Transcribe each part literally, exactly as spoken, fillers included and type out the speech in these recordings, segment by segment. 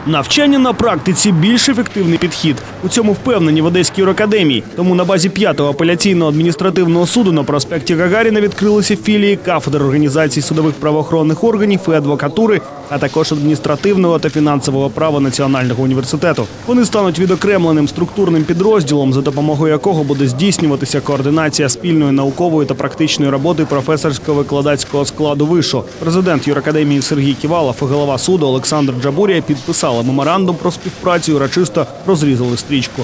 Навчання на практиці – більш ефективний підхід. У цьому впевнені в Одеській юракадемії. Тому на базі п'ятого апеляційного адміністративного суду на проспекті Гагаріна відкрилися філії кафедр організацій судових правоохоронних органів і адвокатури, а також адміністративного та фінансового права Національного університету. Вони стануть відокремленим структурним підрозділом, за допомогою якого буде здійснюватися координація спільної наукової та практичної роботи професорсько-викладацького складу вишу. Президент юракадемії Сергій Ківалов і голова суду Олександр Джабурія підписали меморандум про співпрацю і урочисто розрізали стрічку.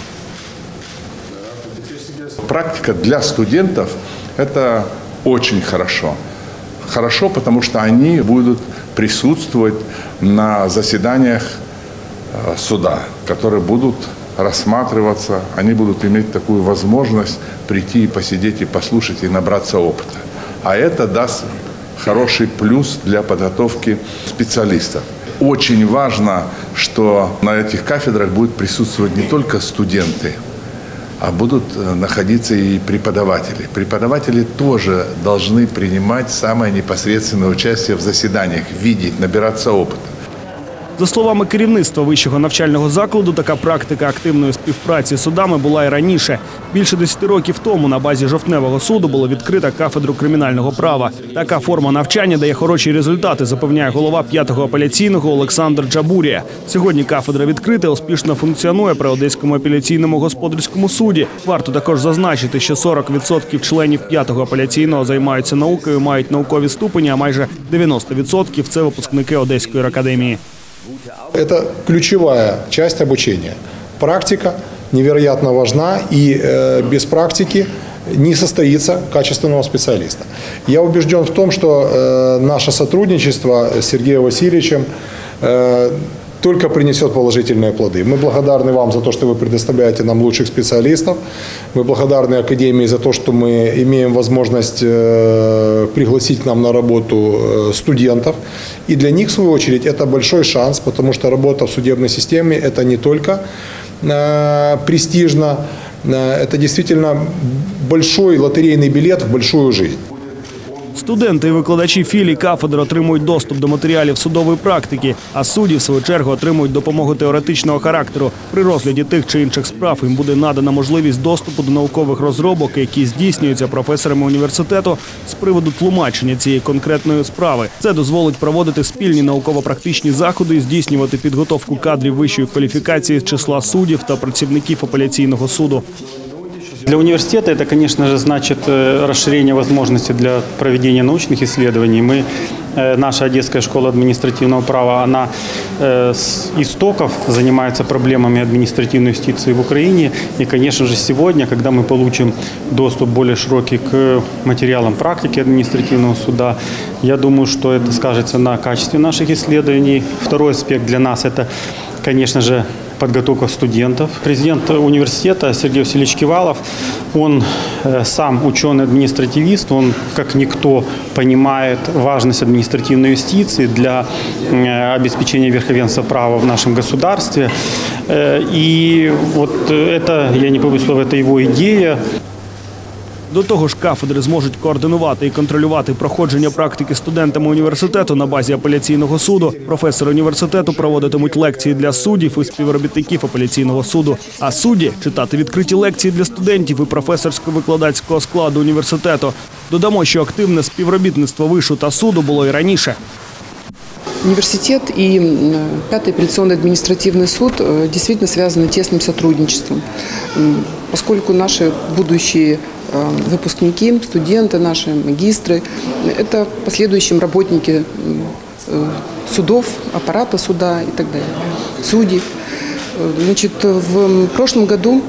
Практика для студентов – это очень хорошо. Хорошо, потому что они будут присутствовать на заседаниях суда, которые будут рассматриваться. Они будут иметь такую возможность прийти и посидеть, и послушать, и набраться опыта. А это даст хороший плюс для подготовки специалистов. Очень важно, что на этих кафедрах будут присутствовать не только студенты, а будут находиться и преподаватели. Преподаватели тоже должны принимать самое непосредственное участие в заседаниях, видеть, набираться опыта. За словами керівництва вищого навчального закладу, така практика активної співпраці з судами була і раніше. Більше десяти років тому на базі Жовтневого суду було відкрито кафедру кримінального права. Така форма навчання дає хороші результати, запевняє голова п'ятого апеляційного Олександр Джабурія. Сьогодні кафедра відкрита, успішно функціонує при Одеському апеляційному господарському суді. Варто також зазначити, що сорок відсотків членів п'ятого апеляційного займаються наукою, мають наукові ступені, а майже дев'яносто відсотків – це випускники Одеської юракадемії. Это ключевая часть обучения. Практика невероятно важна, и э, без практики не состоится качественного специалиста. Я убежден в том, что э, наше сотрудничество с Сергеем Васильевичем э, только принесет положительные плоды. Мы благодарны вам за то, что вы предоставляете нам лучших специалистов. Мы благодарны Академии за то, что мы имеем возможность пригласить к нам на работу студентов. И для них, в свою очередь, это большой шанс, потому что работа в судебной системе – это не только престижно, это действительно большой лотерейный билет в большую жизнь. Студенти і викладачі філій кафедр отримують доступ до матеріалів судової практики, а судді, в свою чергу, отримують допомогу теоретичного характеру. При розгляді тих чи інших справ їм буде надана можливість доступу до наукових розробок, які здійснюються професорами університету з приводу тлумачення цієї конкретної справи. Це дозволить проводити спільні науково-практичні заходи і здійснювати підготовку кадрів вищої кваліфікації з числа суддів та працівників апеляційного суду. Для университета это, конечно же, значит расширение возможностей для проведения научных исследований. Мы, наша Одесская школа административного права, она с истоков занимается проблемами административной юстиции в Украине. И, конечно же, сегодня, когда мы получим доступ более широкий к материалам практики административного суда, я думаю, что это скажется на качестве наших исследований. Второй аспект для нас – это, конечно же, подготовка студентов. Президент университета Сергей Васильевич Ківалов, он сам ученый-административист, он как никто понимает важность административной юстиции для обеспечения верховенства права в нашем государстве. И вот это, я не побоюсь слова, это его идея. До того ж, кафедри зможуть координувати і контролювати проходження практики студентами університету на базі апеляційного суду. Професори університету проводитимуть лекції для суддів і співробітників апеляційного суду. А судді – читати відкриті лекції для студентів і професорсько-викладацького складу університету. Додамо, що активне співробітництво вишу та суду було і раніше. Университет и Пятый апелляционный административный суд действительно связаны тесным сотрудничеством, поскольку наши будущие выпускники, студенты, наши магистры – это в последующем работники судов, аппарата суда и так далее, судей. Значит, в прошлом году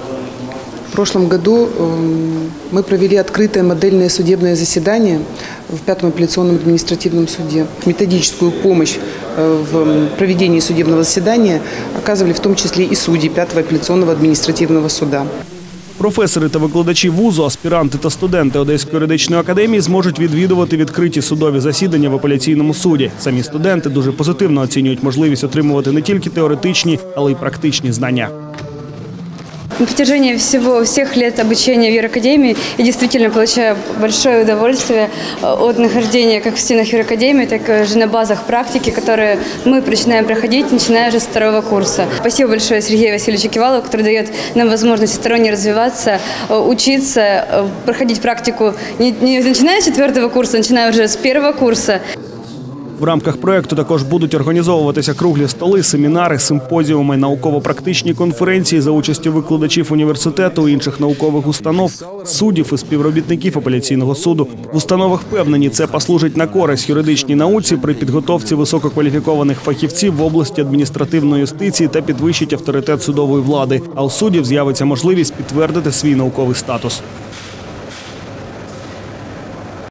В прошлом году мы провели открытое модельное судебное заседание в Пятом апелляционном административном суде. Методическую помощь в проведении судебного заседания оказывали в том числе и судьи Пятого апелляционного административного суда. Професори та викладачі вузу, аспіранти та студенти Одеської юридичної академії зможуть відвідувати відкриті судові засідання в апеляційному суді. Самі студенти дуже позитивно оцінюють можливість отримувати не тільки теоретичні, але й практичні знання. На протяжении всего, всех лет обучения в юракадемии я действительно получаю большое удовольствие от нахождения как в стенах юракадемии, так и на базах практики, которые мы начинаем проходить, начиная уже с второго курса. Спасибо большое Сергею Васильевичу Кивалову, который дает нам возможность всесторонне развиваться, учиться, проходить практику не, не начиная с четвертого курса, начиная уже з першого курсу. В рамках проєкту також будуть організовуватися круглі столи, семінари, симпозіуми, науково-практичні конференції за участю викладачів університету, інших наукових установ, суддів і співробітників апеляційного суду. В установах впевнені, це послужить на користь юридичній науці при підготовці висококваліфікованих фахівців в області адміністративної юстиції та підвищить авторитет судової влади. А у суддів з'явиться можливість підтвердити свій науковий статус.